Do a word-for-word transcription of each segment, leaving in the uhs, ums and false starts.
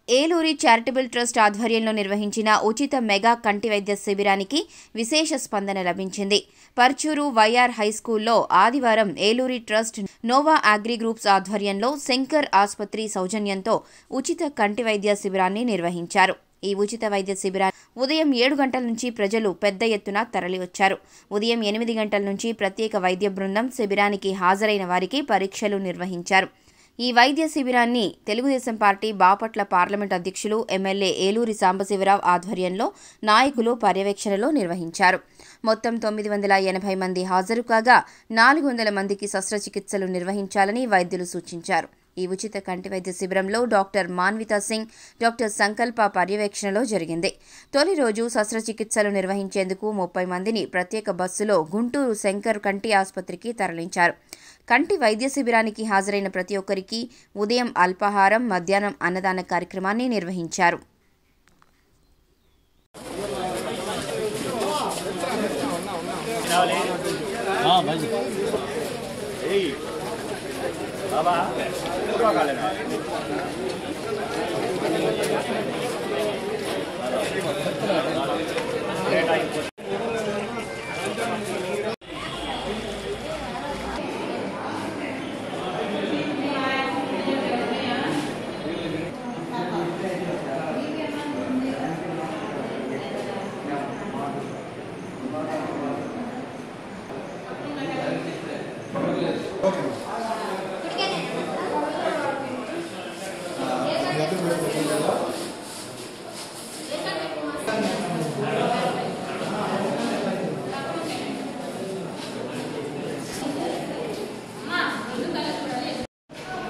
Eluri charitable trust ఆధ్వర్యంలో నిర్వహించిన ఉచిత మెగా కంటి వైద్య శిబిరానికి విశేష స్పందన లభించింది. పర్చూరు వైఆర్ హైస్కూల్లో ఆదివారం Eluri trust Nova agri groups ఆధ్వర్యంలో శంకర్ ఆసుపత్రి సౌజన్యంతో ఉచిత కంటి వైద్య శిబిరాన్ని నిర్వహించారు. ఈ ఉచిత వైద్య శిబిరాన్ని ఉదయం ఏడు గంటల నుంచి ప్రజలు పెద్ద ఎత్తున తరలివచ్చారు. ఉదయం ఎనిమిది గంటల నుంచి ప్రత్యేక వైద్య బృందం శిబిరానికి హాజరైన వారికి పరీక్షలు నిర్వహించారు. ఈ వైద్య శిబిరాన్ని తెలుగుదేశం పార్టీ బాపట్ల పార్లమెంట్ అధ్యక్షులు ఎమ్మెల్యే ఏలూరి సాంబశివరావు ఆధ్వర్యంలో నాయకులు పర్యవేక్షణలో నిర్వహించారు. మొత్తం తొమ్మిది వందల ఎనభై మంది హాజరు కాగా నాలుగు వందల మందికి శస్త్రచికిత్సలు నిర్వహించాలని వైద్యులు సూచించారు. ఈ ఉచిత కంటి వైద్య శిబిరంలో డాక్టర్ మాన్వితా సింగ్, డాక్టర్ సంకల్ప పర్యవేక్షణలో జరిగింది. తొలి రోజు శస్త్రచికిత్సలు నిర్వహించేందుకు ముప్పై మందిని ప్రత్యేక బస్సులో గుంటూరు శంకర్ కంటి ఆసుపత్రికి తరలించారు. కంటి వైద్య శిబిరానికి హాజరైన ప్రతి ఒక్కరికి ఉదయం అల్పాహారం, మధ్యాహ్నం అన్నదాన కార్యక్రమాన్ని నిర్వహించారు.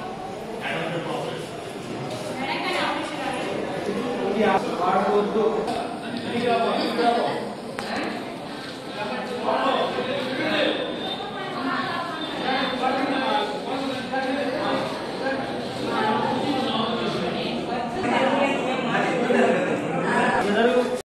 వాడవద్దు.